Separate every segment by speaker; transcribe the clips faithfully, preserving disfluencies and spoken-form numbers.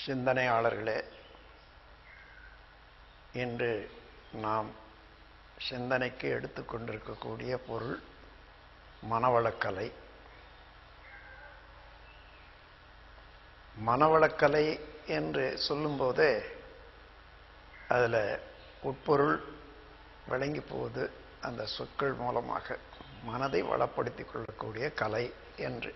Speaker 1: சிந்தனையாளர்களே, இன்று நாம் சிந்தனைக்கு எடுத்துக்கொண்டிருக்கக்கூடிய பொருள் மனவளக்கலை. மனவளக்கலை என்று சொல்லும்போதே அதில் உட்பொருள் விளங்கி போகுது. அந்த சொற்கள் மூலமாக மனதை வளப்படுத்திக் கொள்ளக்கூடிய கலை என்று.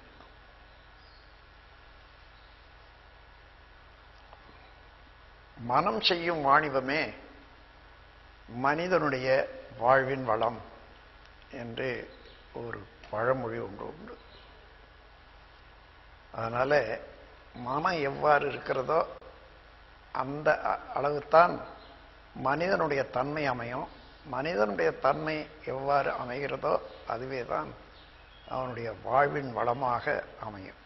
Speaker 1: மனம் செய்யும் வாணிபமே மனிதனுடைய வாழ்வின் வளம் என்று ஒரு பழமொழி ஒன்று உண்டு. அதனால மனம் எவ்வாறு இருக்கிறதோ அந்த அளவுத்தான் மனிதனுடைய தன்மை அமையும். மனிதனுடைய தன்மை எவ்வாறு அமைகிறதோ அதுவே தான் அவனுடைய வாழ்வின் வளமாக அமையும்.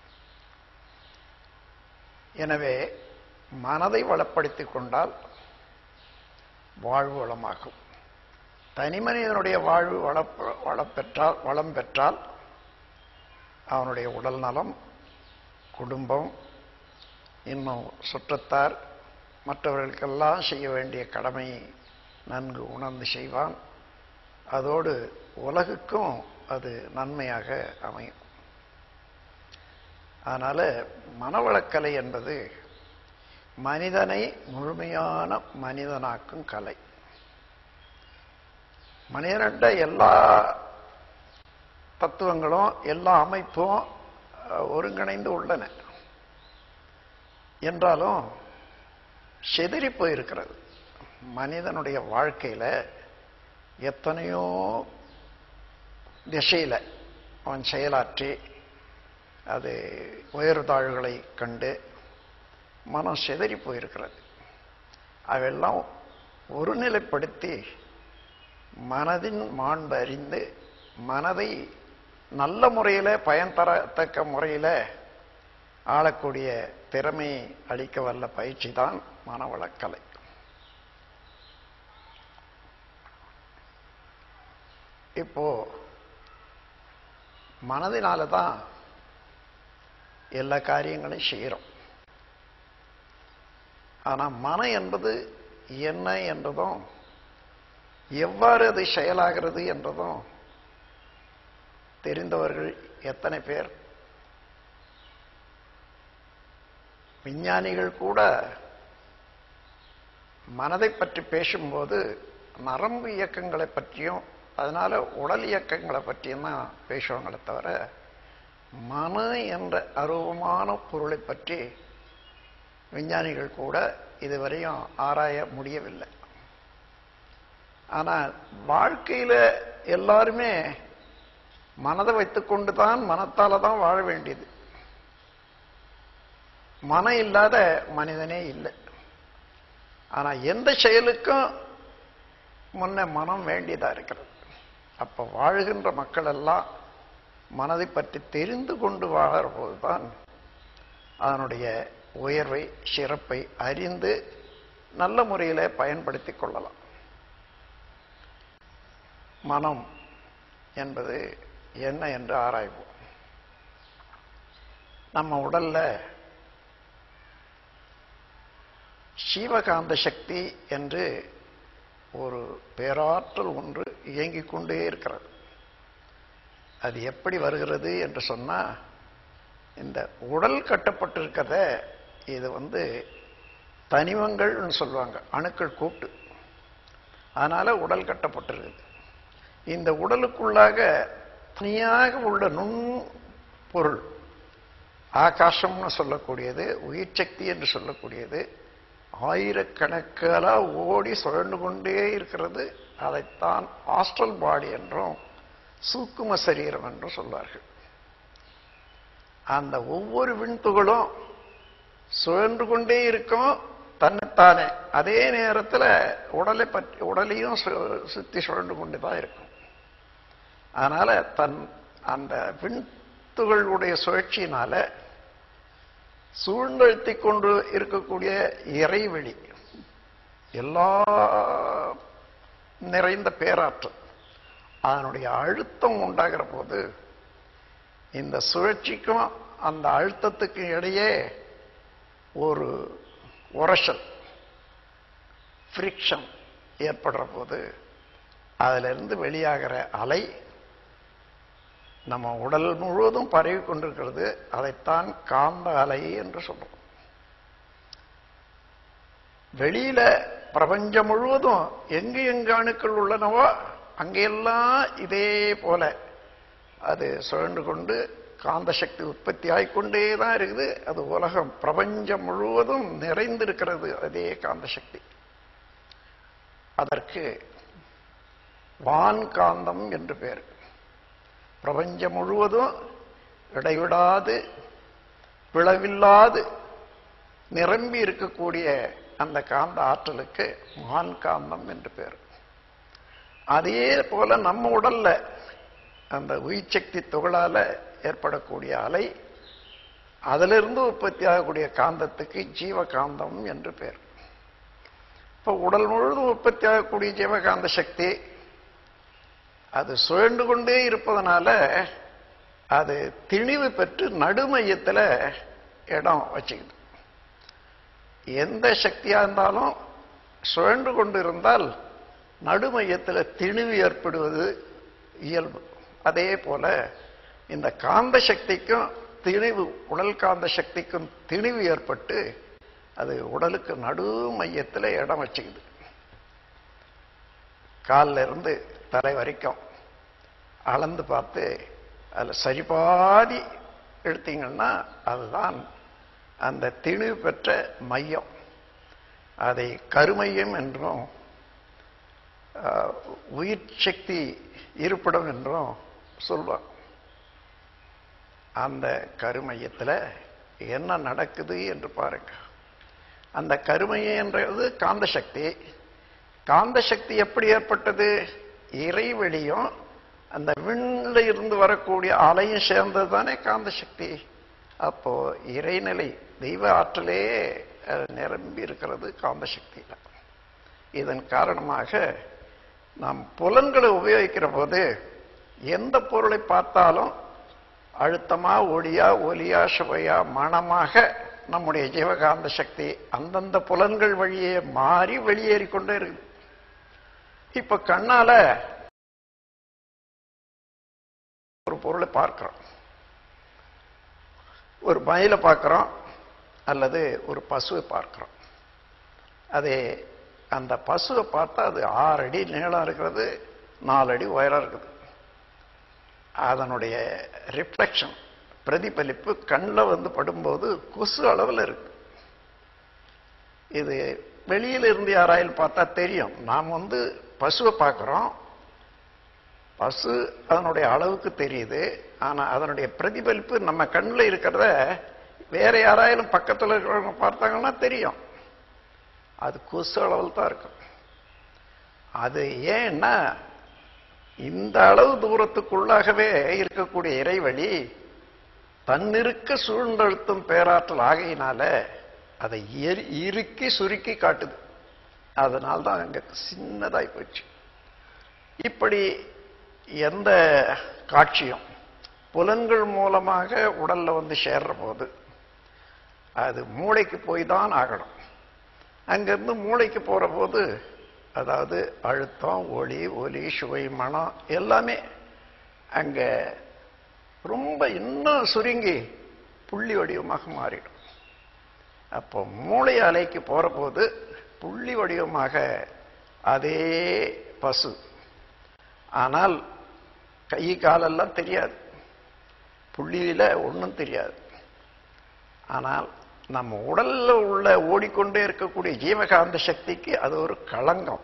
Speaker 1: எனவே மனதை வளப்படுத்திக் கொண்டால் வாழ்வு வளமாகும். தனி மனிதனுடைய வாழ்வு வள வளம் பெற்றால் வளம் பெற்றால் அவனுடைய உடல் நலம், குடும்பம், இன்னும் சுற்றத்தார், மற்றவர்களுக்கெல்லாம் செய்ய வேண்டிய கடமையை நன்கு உணர்ந்து செய்வான். அதோடு உலகுக்கும் அது நன்மையாக அமையும். அதனால மனவளக்கலை என்பது மனிதனை முழுமையான மனிதனாக்கும் கலை. மனிதனிட எல்லா தத்துவங்களும் எல்லா அமைப்பும் ஒருங்கிணைந்து உள்ளன. என்றாலும் செதறி போயிருக்கிறது. மனிதனுடைய வாழ்க்கையில எத்தனையோ திசையில அவன் செயலாற்றி அது உயர்தாழ்வுகளை கண்டு மனம் செதறி போயிருக்கிறது. அவையெல்லாம் ஒருநிலைப்படுத்தி மனதின் மாண்பு அறிந்து மனதை நல்ல முறையில் பயன் தரத்தக்க முறையில் ஆளக்கூடிய திறமை அளிக்க வல்ல பயிற்சி தான் மனவளக்கலை. இப்போ மனதினால தான் எல்லா காரியங்களையும் செய்கிறோம். ஆனால் மனம் என்பது என்ன என்றதும் எவ்வாறு அது செயலாகிறது என்றதும் தெரிந்தவர்கள் எத்தனை பேர்? விஞ்ஞானிகள் கூட மனதை பற்றி பேசும்போது நரம்பு இயக்கங்களை பற்றியும் அதனால உடல் இயக்கங்களை பற்றியும் தான் பேசுவாங்களே தவிர மன என்ற அருவமான பொருளை பற்றி விஞ்ஞானிகள் கூட இதுவரையும் ஆராய முடியவில்லை. ஆனால் வாழ்க்கையில் எல்லாருமே மனதை வைத்துக்கொண்டு தான் மனத்தால தான் வாழ வேண்டியது. மனம் இல்லாத மனிதனே இல்லை. ஆனால் எந்த செயலுக்கும் முன்ன மனம் வேண்டியதா இருக்கிறது. அப்போ வாழ்கின்ற மக்கள் எல்லாம் மனதை பற்றி தெரிந்து கொண்டு வாழற போதுதான் அதனுடைய உயர்வை சிறப்பை அறிந்து நல்ல முறையில் பயன்படுத்தி கொள்ளலாம். மனம் என்பது என்ன என்று ஆராய்வோம். நம்ம உடல்ல சீவகாந்த சக்தி என்று ஒரு பேராற்றல் ஒன்று இயங்கிக் கொண்டே இருக்கிறது. அது எப்படி வருகிறது என்று சொன்னா, இந்த உடல் கட்டப்பட்டிருக்கிறத இது வந்து தனிமங்கள்னு சொல்லுவாங்க, அணுக்கள் கூட்டு. அதனால உடல் கட்டப்பட்டிருக்குது. இந்த உடலுக்குள்ளாக தனியாக உள்ள நுண் பொருள் ஆகாசம்னு சொல்லக்கூடியது, உயிர் சக்தி என்று சொல்லக்கூடியது ஆயிரக்கணக்கான ஓடி சுழண்டு கொண்டே இருக்கிறது. அதைத்தான் ஆஸ்ட்ரல் பாடி என்றும் சூக்கும சரீரம் என்றும் சொல்வார்கள். அந்த ஒவ்வொரு விண்துகளும் சுழன்று கொண்டே இருக்கும் தன்னைத்தானே. அதே நேரத்தில் உடலை பற்றி உடலையும் சுத்தி சுழண்டு கொண்டு தான் இருக்கும். அதனால தன் அந்த விண்துகளுடைய சுழற்சியினால சூழ்ந்தழுத்தி கொண்டு இருக்கக்கூடிய இறைவெளி எல்லா நிறைந்த பேராற்றல் அதனுடைய அழுத்தம் உண்டாகிற போது இந்த சுழற்சிக்கும் அந்த அழுத்தத்துக்கு இடையே ஒரு உரசல் ஃப்ரிக்ஷன் ஏற்படுற போது அதிலிருந்து வெளியாகிற அலை நம்ம உடல் முழுவதும் பரவி கொண்டிருக்கிறது. அதைத்தான் காந்த அலை என்று சொல்றோம். வெளியில பிரபஞ்சம் முழுவதும் எங்கு எங்கு அணுக்கள் உள்ளனவோ அங்கெல்லாம் இதே போல அது சுழன்று கொண்டு காந்த சக்தி உற்பத்தி ஆகிக்கொண்டே தான் இருக்குது. அது உலகம் பிரபஞ்சம் முழுவதும் நிறைந்திருக்கிறது அதே காந்த சக்தி. அதற்கு வான்காந்தம் என்று பெயர். பிரபஞ்சம் முழுவதும் இடைவிடாது பிளவில்லாது நிரம்பி இருக்கக்கூடிய அந்த காந்த ஆற்றலுக்கு வான்காந்தம் என்று பெயர். அதே போல நம்ம உடல்ல அந்த உயிர் சக்தி துகளால ஏற்படக்கூடிய அலை, அதிலிருந்து உற்பத்தி ஆகக்கூடிய காந்தத்துக்கு ஜீவகாந்தம் என்று பெயர். இப்போ உடல் முழுவதும் உற்பத்தி ஆகக்கூடிய ஜீவகாந்த சக்தி அது சுழன்று கொண்டே இருப்பதனால அது திணிவு பெற்று நடுமையத்தில் இடம் வச்சுக்குது. எந்த சக்தியா இருந்தாலும் சுழன்று கொண்டு இருந்தால் நடுமையத்தில் திணிவு ஏற்படுவது இயல்பு. அதே போல இந்த காந்த சக்திக்கும் திணிவு, உடல் காந்த சக்திக்கும் திணிவு ஏற்பட்டு அது உடலுக்கு நடு மையத்தில் இடம் வச்சுக்குது. காலில் இருந்து தலை வரைக்கும் அளந்து பார்த்து அதில் சரிபாதி எடுத்தீங்கன்னா அதுதான் அந்த திணிவு பெற்ற மையம். அதை கருமையம் என்றும் உயிர் சக்தி இருப்பிடம் என்றும் சொல்வார். அந்த கருமையத்தில் என்ன நடக்குது என்று பாருங்க. அந்த கருமையம் என்றது காந்த சக்தி. காந்த சக்தி எப்படி ஏற்பட்டது? இறைவெளியும் அந்த விண்ணில் இருந்து வரக்கூடிய அலையும் சேர்ந்தது தானே காந்த சக்தி. அப்போ இறைநிலை தெய்வ ஆற்றலே நிரம்பி இருக்கிறது காந்த சக்தியில். இதன் காரணமாக நாம் புலன்களை உபயோகிக்கிற போது எந்த பொருளை பார்த்தாலும் அழுத்தமா, ஒளியா, ஒலியா, சுவையா, மனமாக நம்முடைய ஜீவகாந்த சக்தி அந்தந்த புலன்கள் வழியே மாறி வெளியேறி கொண்டே இருக்குது. இப்ப கண்ணால ஒரு பொருளை பார்க்கிறோம், ஒரு மயிலை பார்க்கிறோம் அல்லது ஒரு பசுவை பார்க்கிறோம். அதே அந்த பசுவை பார்த்தா அது ஆறு அடி நீளம் இருக்கிறது, நாலு அடி உயரம் இருக்குது. அதனுடைய ரிஃப்ளெக்ஷன், பிரதிபலிப்பு கண்ணில் வந்து படும்போது கொசு அளவில் இருக்கு. இது வெளியில இருந்து யாராயில் பார்த்தா தெரியும். நாம் வந்து பசுவை பார்க்கிறோம், பசு அதனுடைய அளவுக்கு தெரியுது. ஆனா அதனுடைய பிரதிபலிப்பு நம்ம கண்ணில் இருக்கிறத வேற யாராயிலும் பக்கத்தில் இருக்கிறவங்க பார்த்தாங்கன்னா தெரியும், அது கொசு அளவில் தான் இருக்கும். அது ஏன்னா இந்த அளவு தூரத்துக்குள்ளாகவே இருக்கக்கூடிய இறைவழி தன்னிருக்க சூழ்ந்தழுத்தும் பேராற்றல் ஆகையினால அதை இறுக்கி சுருக்கி காட்டுது. அதனால்தான் அங்க சின்னதாய் போச்சு. இப்படி எந்த காட்சியும் புலன்கள் மூலமாக உடல்ல வந்து சேர்ற போது அது மூளைக்கு போய் தான் ஆகணும். அங்கிருந்து மூளைக்கு போற போது அதாவது அழுத்தம், ஒளி, ஒலி, சுவை, மனம் எல்லாமே அங்க ரொம்ப இன்னும் சுருங்கி புள்ளி வடிவமாக மாறிடும். அப்போ மூளை அலைக்கு போற போது புள்ளி வடிவமாக அதே பசு, ஆனால் கை காலெல்லாம் தெரியாது, புள்ளியில ஒன்றும் தெரியாது. ஆனால் நம்ம உடல்ல உள்ள ஓடிக்கொண்டே இருக்கக்கூடிய ஜீவகாந்த சக்திக்கு அது ஒரு களங்கம்.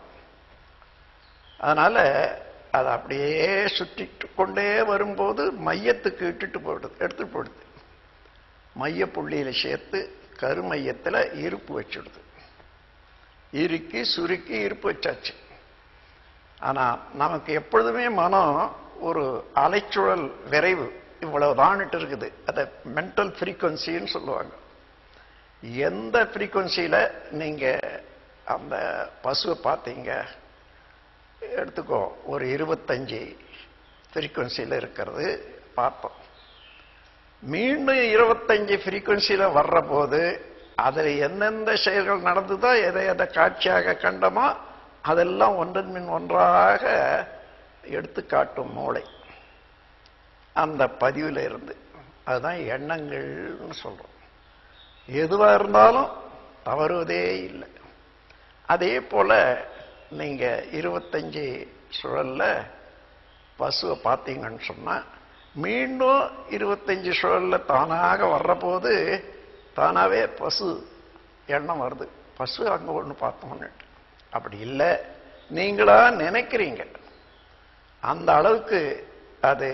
Speaker 1: அதனால அது அப்படியே சுற்றிட்டு கொண்டே வரும்போது மையத்துக்கு இட்டுட்டு போயிடுது, எடுத்துட்டு போயிடுது. மைய புள்ளியில சேர்த்து கருமையத்தில் இருப்பு வச்சுடுது. இறுக்கி சுருக்கி இருப்பு வச்சாச்சு. ஆனா நமக்கு எப்பொழுதுமே மனம் ஒரு அலைச்சுழல் விரைவு இவ்வளவுதான்ட்டு இருக்குது. அதை மென்டல் ஃப்ரீக்வன்சின்னு சொல்லுவாங்க. எந்த ஃப்ரீக்வன்சியில நீங்க அந்த பசுவை பார்த்தீங்க எடுத்துக்கோ, ஒரு இருபத்தஞ்சு ஃப்ரீக்வன்சியில இருக்கிறது பார்த்தோம். மீண்டும் இருபத்தஞ்சு ஃப்ரீக்வன்சியில வர்ற போது அதில் எந்தெந்த செயல்கள் நடந்துதோ எதை எதை காட்சியாக கண்டமோ அதெல்லாம் ஒன்றன் மின் ஒன்றாக எடுத்து காட்டும் மூளை அந்த பதிவில் இருந்து. அதுதான் எண்ணங்கள்னு சொல்றோம். எதுவாக இருந்தாலும் தவறுவதே இல்லை. அதே போல நீங்க இருபத்தஞ்சு சுழல்ல பசுவை பார்த்தீங்கன்னு சொன்னா மீண்டும் இருபத்தஞ்சு சுழல்ல தானாக வர்ற போது தானாவே பசு எண்ணம் வருது. பசு அங்க ஒண்ணு பார்த்தோம்னு. அப்படி இல்லை, நீங்களா நினைக்கிறீங்க. அந்த அளவுக்கு அது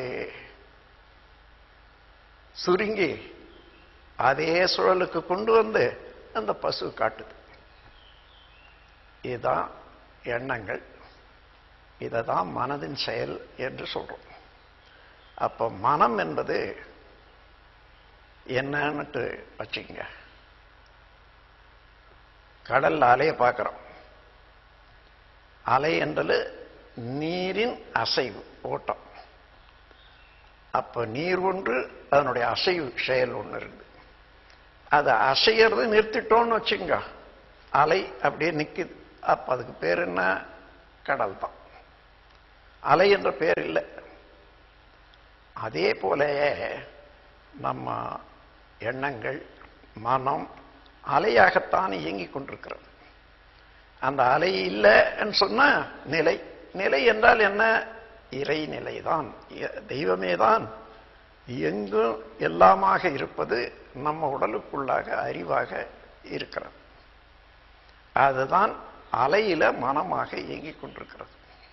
Speaker 1: சுருங்கி அதே சுழலுக்கு கொண்டு வந்து அந்த பசு காட்டுது. இதுதான் எண்ணங்கள். இதைதான் மனதின் செயல் என்று சொல்றோம். அப்ப மனம் என்பது என்னன்னுட்டு வச்சுக்கங்க. கடல்ல அலையை பார்க்கிறோம். அலை என்றது நீரின் அசைவு, ஓட்டம். அப்ப நீர் ஒன்று, அதனுடைய அசைவு செயல் ஒன்று இருக்கு. அதை அசையறது நிறுத்திட்டோம்னு வச்சுங்க, அலை அப்படியே நிக்குது. அப்ப அதுக்கு பேர் என்ன? கடல் தான். அலை என்ற பேர் இல்லை. அதே போல நம்ம எண்ணங்கள், மனம் அலையாகத்தான் இயங்கிக் கொண்டிருக்கிறது. அந்த அலை இல்லைன்னு சொன்னா நிலை. நிலை என்றால் என்ன? இறை நிலைதான், தெய்வமே தான் எங்கும் எல்லாமாக இருப்பது நம்ம உடலுக்குள்ளாக அறிவாக இருக்கிறது. அதுதான் அலையில மனமாக இயங்கிக் கொண்டிருக்கிறது.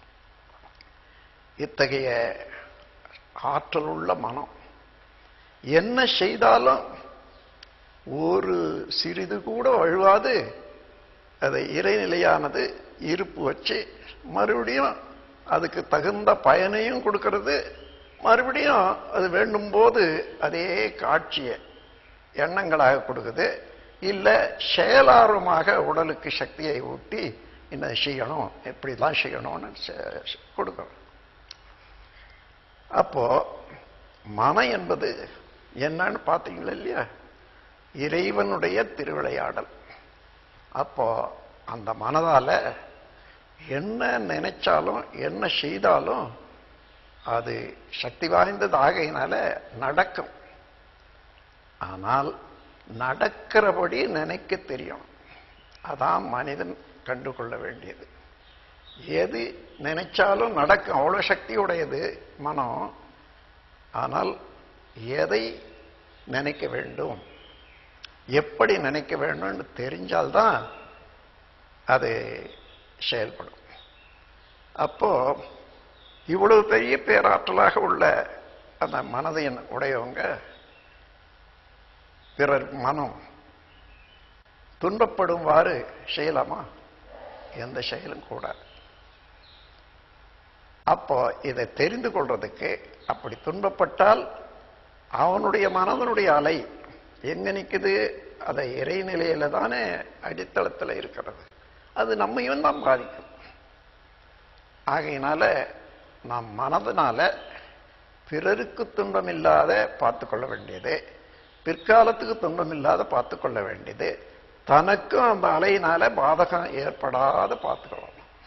Speaker 1: இத்தகைய ஆற்றல் உள்ள மனம் என்ன செய்தாலும் ஒரு சிறிது கூட வழுவாது அதை இறைநிலையானது இருப்பு வச்சு மறுபடியும் அதுக்கு தகுந்த பயனையும் கொடுக்கிறது. மறுபடியும் அது வேண்டும் போது அதே காட்சியை எண்ணங்களாக கொடுக்குது. இல்லை செயலார்வமாக உடலுக்கு சக்தியை ஊட்டி இன்னும் செய்யணும், எப்படிலாம் செய்யணும்னு கொடுக்கணும். அப்போ மனம் என்பது என்னன்னு பார்த்தீங்களா இல்லையா? இறைவனுடைய திருவிளையாடல். அப்போ அந்த மனதால என்ன நினைச்சாலும் என்ன செய்தாலும் அது சக்தி வாய்ந்தது ஆகையினால நடக்கும். ஆனால் நடக்கிறபடி நினைக்க தெரியும். அதான் மனிதன் கண்டுகொள்ள வேண்டியது. எது நினைச்சாலும் நடக்கும், அவ்வளவு சக்தியுடையது மனம். ஆனால் எதை நினைக்க வேண்டும், எப்படி நினைக்க வேண்டும்னு தெரிஞ்சால்தான் அது செயல்படும். அப்போ இவ்வளவு பெரிய பேராற்றலாக உள்ள அந்த மனதின் உடையவங்க பிறர் மனம் துன்பப்படும்வாறு செய்யலாமா? எந்த செயலும் கூடாது. அப்போ இதை தெரிந்து கொள்றதுக்கு, அப்படி துன்பப்பட்டால் அவனுடைய மனதனுடைய அலை எங்க நிற்குது? அதை இறைநிலையில தானே அடித்தளத்தில் இருக்கிறது. அது நம்மையும் தான் பாதிக்கும். ஆகையினால நாம் மனதினால பிறருக்கு துன்பம் இல்லாத பார்த்து கொள்ள வேண்டியது, பிற்காலத்துக்கு துன்பம் இல்லாத பார்த்து கொள்ள வேண்டியது, தனக்கும் அந்த அலையினால பாதகம் ஏற்படாத பார்த்துக்கணும்.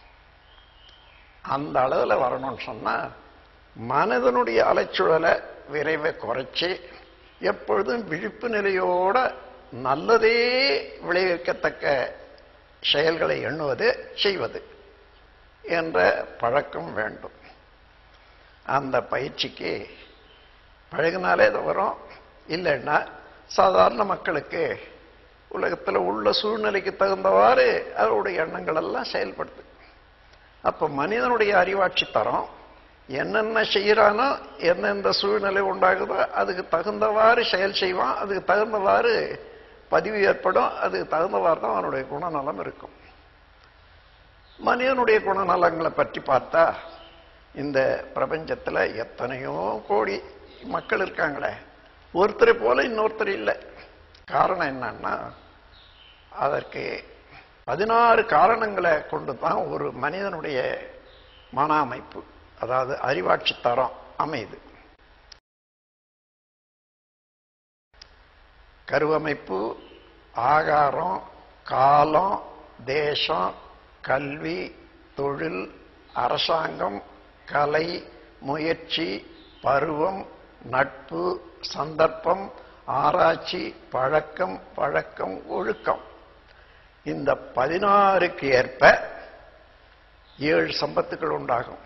Speaker 1: அந்த அளவுல வரணும்னு சொன்னா மனிதனுடைய அலைச்சூழலை விரைவை குறைச்சி எப்பொழுதும் விழிப்பு நிலையோட நல்லதே விளைவிக்கத்தக்க செயல்களை எண்ணுவது, செய்வது என்ற பழக்கம் வேண்டும். அந்த பயிற்சிக்கு பழகினாலே அது வரும். இல்லைன்னா சாதாரண மக்களுக்கு உலகத்தில் உள்ள சூழ்நிலைக்கு தகுந்தவாறு அவருடைய எண்ணங்கள் எல்லாம் செயல்படுது. அப்போ மனிதனுடைய அறிவாட்சி தரம் என்னென்ன செய்யறானோ, எந்தெந்த சூழ்நிலை உண்டாகுதோ அதுக்கு தகுந்தவாறு செயல் செய்வான். அதுக்கு தகுந்தவாறு பதிவு ஏற்படும். அதுக்கு தகுந்தவாறு தான் அவனுடைய குணநலம் இருக்கும். மனிதனுடைய குணநலங்களை பற்றி பார்த்தா இந்த பிரபஞ்சத்தில் எத்தனையோ கோடி மக்கள் இருக்காங்களே, ஒருத்தரை போல இன்னொருத்தர் இல்லை. காரணம் என்னன்னா, அதற்கு பதினாறு காரணங்களை கொண்டு தான் ஒரு மனிதனுடைய மன அமைப்பு, அதாவது அறிவாட்சி தரம் அமையுது. கருவமைப்பு, ஆகாரம், காலம், தேசம், கல்வி, தொழில், அரசாங்கம், கலை, முயற்சி, பருவம், நட்பு, சந்தர்ப்பம், ஆராய்ச்சி, பழக்கம், பழக்கம், ஒழுக்கம். இந்த பதினாறுக்கு ஏற்ப ஏழு சம்பத்துக்கள் உண்டாகும்.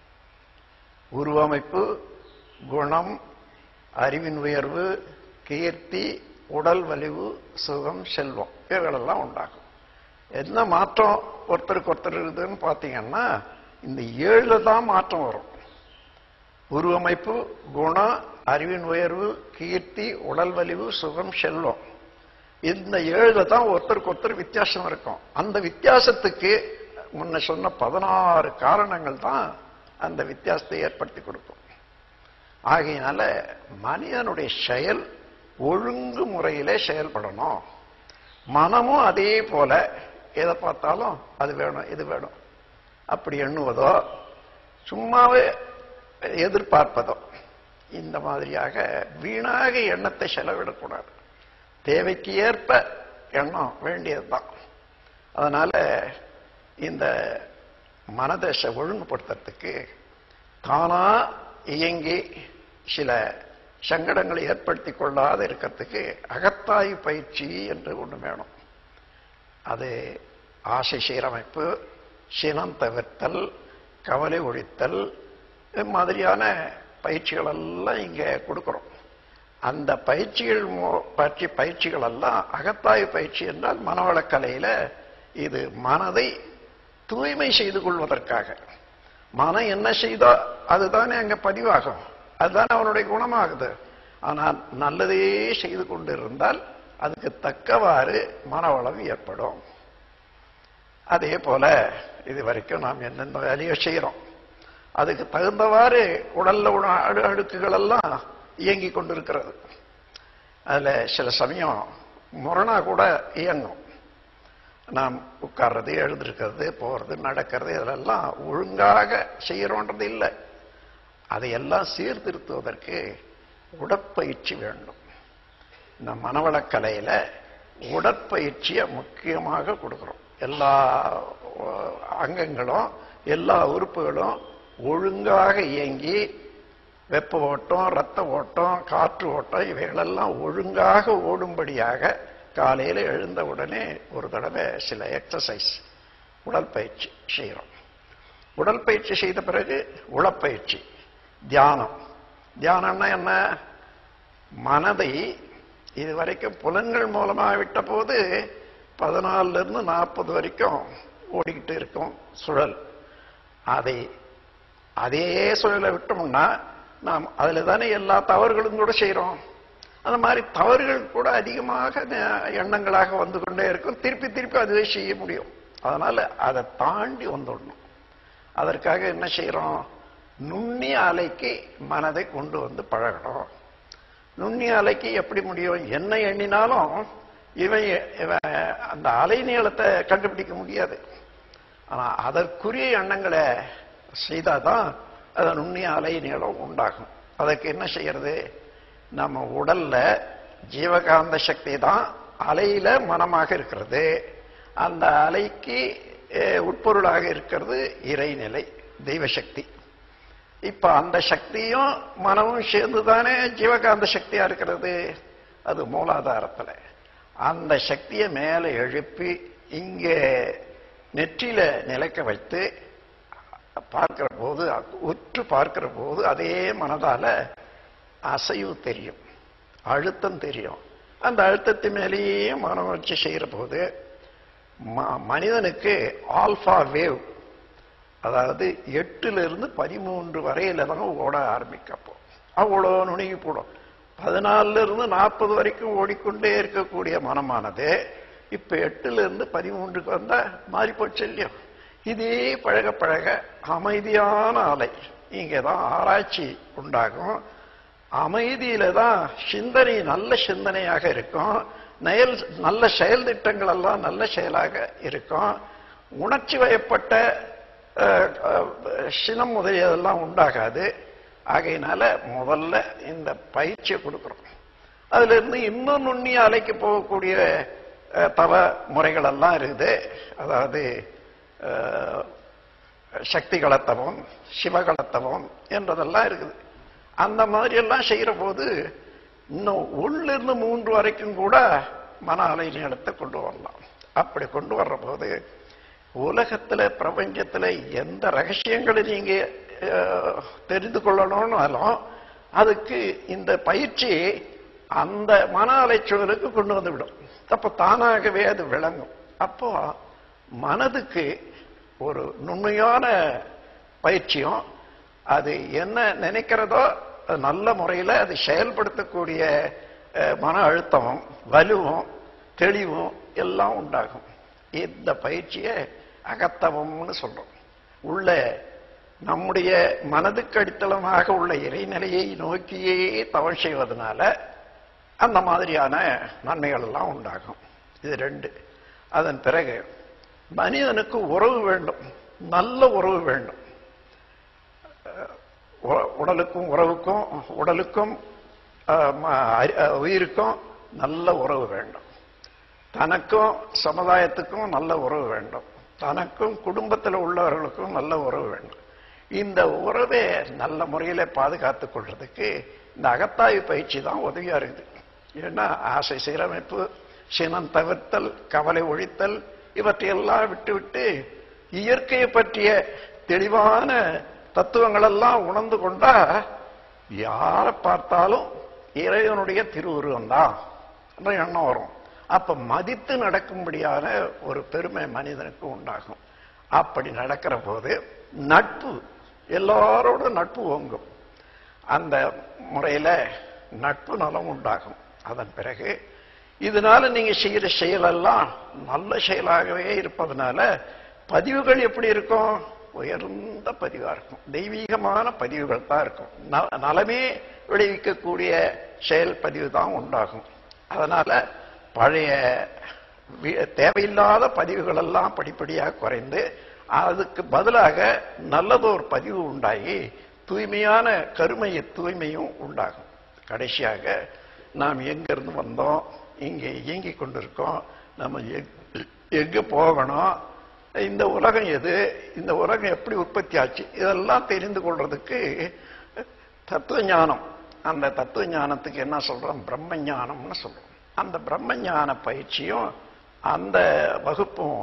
Speaker 1: உருவமைப்பு, குணம், அறிவின் உயர்வு, கீர்த்தி, உடல் வலிவு, சுகம், செல்வம், இவைகளெல்லாம் உண்டாகும். என்ன மாற்றம் ஒருத்தருக்கு ஒருத்தர் இருக்குதுன்னு பார்த்தீங்கன்னா இந்த ஏழுல தான் மாற்றம் வரும். உருவமைப்பு, குணம், அறிவின் உயர்வு, கீர்த்தி, உடல் வலிவு, சுகம், செல்வம், இந்த ஏழுல தான் ஒருத்தருக்கு ஒருத்தர் வித்தியாசம் இருக்கும். அந்த வித்தியாசத்துக்கு முன்ன சொன்ன பதினாறு காரணங்கள் தான் அந்த வித்தியாசத்தை ஏற்படுத்தி கொடுக்கும். ஆகையினால மனிதனுடைய செயல் ஒழுங்கு முறையிலே செயல்படணும். மனமும் அதே போல எதை பார்த்தாலும் அது வேணும் இது வேணும் அப்படி எண்ணுவதோ சும்மாவே எதிர்பார்ப்பதோ இந்த மாதிரியாக வீணாக எண்ணத்தை செலவிடக்கூடாது. தேவைக்கு ஏற்ப எண்ணம் வேண்டியதுதான். அதனால இந்த மனதை ஒழுங்குபடுத்துறதுக்கு தானா இயங்கி சில சங்கடங்களை ஏற்படுத்தி கொள்ளாத இருக்கிறதுக்கு அகத்தாய்வு பயிற்சி என்று ஒன்று வேணும். அது ஆசை சீரமைப்பு, சினம் தவிர்த்தல், கவலை ஒழித்தல் மாதிரியான பயிற்சிகள் எல்லாம் இங்கே கொடுக்கிறோம். அந்த பயிற்சிகள் பற்றி பயிற்சிகள் எல்லாம் அகத்தாய்வு பயிற்சி என்றால் மனவளக்கலையில இது மனதை தூய்மை செய்து கொள்வதற்காக. மனம் என்ன செய்தோ அதுதானே அங்க பதிவாகும், அதுதானே அவனுடைய குணமாகுது. ஆனால் நல்லதே செய்து கொண்டிருந்தால் அதுக்கு தக்கவாறு மனவளம் ஏற்படும். அதே போல இது வரைக்கும் நாம் எந்தெந்த வேலையோ செய்யறோம், அதுக்கு தகுந்தவாறு உடல்ல உண அடு அடுக்குகள் எல்லாம் இயங்கி கொண்டிருக்கிறது. அதுல சில சமயம் முரணா கூட இயங்கும். நாம் உட்கார்றது, எழுந்திருக்கிறது, போறது, நடக்கிறது, இதெல்லாம் ஒழுங்காக செய்யறோன்றது இல்லை. அதையெல்லாம் சீர்திருத்துவதற்கு உடற்பயிற்சி வேண்டும். இந்த மனவளக்கலையில உடற்பயிற்சியை முக்கியமாக கொடுக்கிறோம். எல்லா அங்கங்களும் எல்லா உறுப்புகளும் ஒழுங்காக இயங்கி வெப்ப ஓட்டம், ரத்த ஓட்டம், காற்று ஓட்டம் இவைகளெல்லாம் ஒழுங்காக ஓடும்படியாக காலையில் எழுந்த உடனே ஒரு தடவை சில எக்ஸசைஸ் உடற்பயிற்சி செய்கிறோம். உடற்பயிற்சி செய்த பிறகு உளப்பயிற்சி, தியானம். தியானம்னா என்ன? மனதை இதுவரைக்கும் புலன்கள் மூலமாக விட்ட போது பதினாலுல இருந்து நாற்பது வரைக்கும் ஓடிக்கிட்டு இருக்கும் சுழல். அதை அதே சுழலை விட்டோம்னா நாம் அதில் தானே எல்லா தவறுகளும் கூட செய்கிறோம். அந்த மாதிரி தவறுகள் கூட அதிகமாக எண்ணங்களாக வந்து கொண்டே இருக்கும். திருப்பி திருப்பி அதுவே செய்ய முடியும். அதனால அதை தாண்டி வந்துடணும். அதற்காக என்ன செய்யறோம்? நுண்ணிய அலைக்கு மனதை கொண்டு வந்து பழகணும். நுண்ணிய அலைக்கு எப்படி முடியும்? என்ன எண்ணினாலும் இவன் இவன் அந்த அலை நீளத்தை கண்டுபிடிக்க முடியாது. ஆனா அதற்குரிய எண்ணங்களை செய்தாதான் அது நுண்ணிய அலை நீளம் உண்டாகும். அதற்கு என்ன செய்யறது? நம்ம உடல்ல ஜீவகாந்த சக்தி தான் அலையில மனமாக இருக்கிறது. அந்த அலைக்கு உட்பொருளாக இருக்கிறது இறைநிலை, தெய்வசக்தி. இப்ப அந்த சக்தியும் மனமும் சேர்ந்துதானே ஜீவகாந்த சக்தியா இருக்கிறது. அது மூலாதாரத்துல. அந்த சக்தியை மேல எழுப்பி இங்கே நெற்றியில நிலைக்க வைத்து பார்க்கிற போது, உற்று பார்க்கிற போது அதே மனதால அசைவு தெரியும், அழுத்தம் தெரியும். அந்த அழுத்தத்து மேலேயே மனம் வச்சு செய்யற போது மனிதனுக்கு ஆல்பா வேவ், அதாவது எட்டுல இருந்து பதிமூன்று வரையில தான் ஓட ஆரம்பிக்கப்போ அவ்வளோ நுணுகி போடும். பதினாலுல இருந்து நாற்பது வரைக்கும் ஓடிக்கொண்டே இருக்கக்கூடிய மனமானது இப்ப எட்டுல இருந்து பதிமூன்றுக்கு வந்தா மாறி போச்சு இல்லையோ. இதே பழக பழக அமைதியான அலை இங்கதான் ஆராய்ச்சி உண்டாகும். அமைதியில தான் சிந்தனை நல்ல சிந்தனையாக இருக்கும். நயல் நல்ல செயல் திட்டங்கள் எல்லாம் நல்ல செயலாக இருக்கும். உணர்ச்சி வயப்பட்ட சினம் முதலியதெல்லாம் உண்டாகாது. ஆகையினால முதல்ல இந்த பயிற்சியை கொடுக்கிறோம். அதுல இருந்து இன்னும் நுண்ணிய அலைக்கு போகக்கூடிய தவ முறைகளெல்லாம் இருக்குது. அதாவது சக்திகளத்தவம், சிவகளத்தவம் என்றதெல்லாம் இருக்குது. அந்த மாதிரி எல்லாம் செய்கிற போது இன்னும் ஒன்றிலிருந்து மூன்று வரைக்கும் கூட மன அலை நீளத்தை கொண்டு வரலாம். அப்படி கொண்டு வர்ற போது உலகத்தில் பிரபஞ்சத்தில் எந்த ரகசியங்களை நீங்க தெரிந்து கொள்ளணும்னாலும் அதுக்கு இந்த பயிற்சி அந்த மன அலைச்சூழலுக்கு கொண்டு வந்து விடும். அப்போ தானாகவே அது விளங்கும். அப்போ மனதுக்கு ஒரு நுண்மையான பயிற்சியும் அது என்ன நினைக்கிறதோ நல்ல முறையில் அது செயல்படுத்தக்கூடிய மன அழுத்தமும் வலுவும் தெளிவும் எல்லாம் உண்டாகும். இந்த பயிற்சியை அகத்தவம்னு சொல்றோம். உள்ள நம்முடைய மனதுக்கு அடித்தளமாக உள்ள இறைநிலையை நோக்கியே தவம் செய்வதனால அந்த மாதிரியான நன்மைகள் எல்லாம் உண்டாகும். இது ரெண்டு. அதன் பிறகு மனிதனுக்கு உறவு வேண்டும், நல்ல உறவு வேண்டும். உடலுக்கும் உறவுக்கும் உடலுக்கும் உயிருக்கும் நல்ல உறவு வேண்டும். தனக்கும் சமுதாயத்துக்கும் நல்ல உறவு வேண்டும். தனக்கும் குடும்பத்தில் உள்ளவர்களுக்கும் நல்ல உறவு வேண்டும். இந்த உறவை நல்ல முறையில் பாதுகாத்து கொள்றதுக்கு இந்த அகத்தாய்வு பயிற்சி தான் உதவியா இருக்குது. ஏன்னா ஆசை சீரமைப்பு, சினம் தவிர்த்தல், கவலை ஒழித்தல் இவற்றையெல்லாம் விட்டுவிட்டு இயற்கையை பற்றிய தெளிவான தத்துவங்கள் எல்லாம் உணர்ந்து கொண்டா யாரை பார்த்தாலும் இறைவனுடைய திருவுருவம் தான் என்ற எண்ணம் வரும். அப்ப மதித்து நடக்கும்படியான ஒரு பெருமை மனிதனுக்கு உண்டாகும். அப்படி நடக்கிற போது நட்பு, எல்லாரோட நட்பு ஓங்கும். அந்த முறையில நட்பு நலம் உண்டாகும். அதன் பிறகு இதனால நீங்க செய்யற செயலெல்லாம் நல்ல செயலாகவே இருப்பதனால பதிவுகள் எப்படி இருக்கும்? உயர்ந்த பதிவா இருக்கும். தெய்வீகமான பதிவுகள் தான் இருக்கும். நலமே விளைவிக்கக்கூடிய செயல் பதிவு தான் உண்டாகும். அதனால பழைய தேவையில்லாத பதிவுகள் எல்லாம் படிப்படியாக குறைந்து அதுக்கு பதிலாக நல்லதோர் பதிவு உண்டாகி தூய்மையான கருமைய தூய்மையும் உண்டாகும். கடைசியாக நாம் எங்கிருந்து வந்தோம், இங்கே இயங்கிக் கொண்டிருக்கோம், நம்ம எங்க போகணும், இந்த உலகம் எது, இந்த உலகம் எப்படி உற்பத்தி ஆச்சு, இதெல்லாம் தெரிந்து கொள்றதுக்கு தத்துவ ஞானம். அந்த தத்துவ ஞானத்துக்கு என்ன சொல்றோம்? பிரம்ம ஞானம்னு சொல்றோம். அந்த பிரம்ம ஞான பயிற்சியும் அந்த வகுப்பும்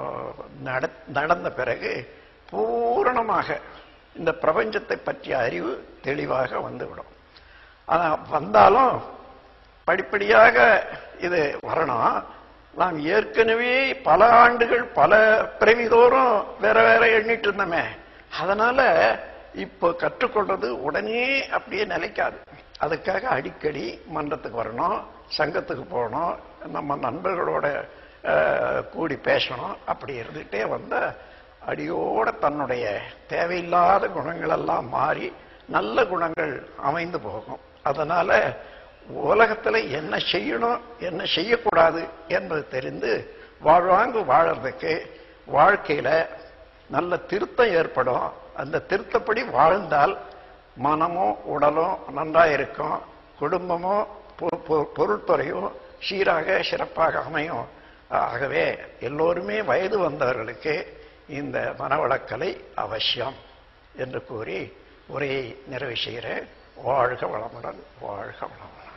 Speaker 1: நடந்த பிறகு பூரணமாக இந்த பிரபஞ்சத்தை பற்றிய அறிவு தெளிவாக வந்துவிடும். ஆனா வந்தாலும் படிப்படியாக இது வரணும். நாம் ஏற்கனவே பல ஆண்டுகள் பல பிறவிதோறும் வேற வேற எண்ணிட்டு இருந்தோமே, அதனால இப்போ கற்றுக்கொள்றது உடனே அப்படியே நிலைக்காது. அதுக்காக அடிக்கடி மன்றத்துக்கு வரணும், சங்கத்துக்கு போகணும், நம்ம நண்பர்களோட கூடி பேசணும். அப்படி இருந்துகிட்டே வந்த அடியோட தன்னுடைய தேவையில்லாத குணங்கள் எல்லாம் மாறி நல்ல குணங்கள் அமைந்து போகும். அதனால உலகத்துல என்ன செய்யணும் என்ன செய்யக்கூடாது என்பது தெரிந்து வாழ்வாங்கு வாழறதுக்கு வாழ்க்கையில நல்ல திருத்தம் ஏற்படும். அந்த திருத்தப்படி வாழ்ந்தால் மனமும் உடலும் நன்றாயிருக்கும், குடும்பமும் பொருள்துறையும் சீராக சிறப்பாக அமையும். ஆகவே எல்லோருமே வயது வந்தவர்களுக்கு இந்த மனவளக்கலை அவசியம் என்று கூறி உரையை நிறைவு செய்கிறேன். வாழ்க வளமுடன், வாழ்க வளமுடன்.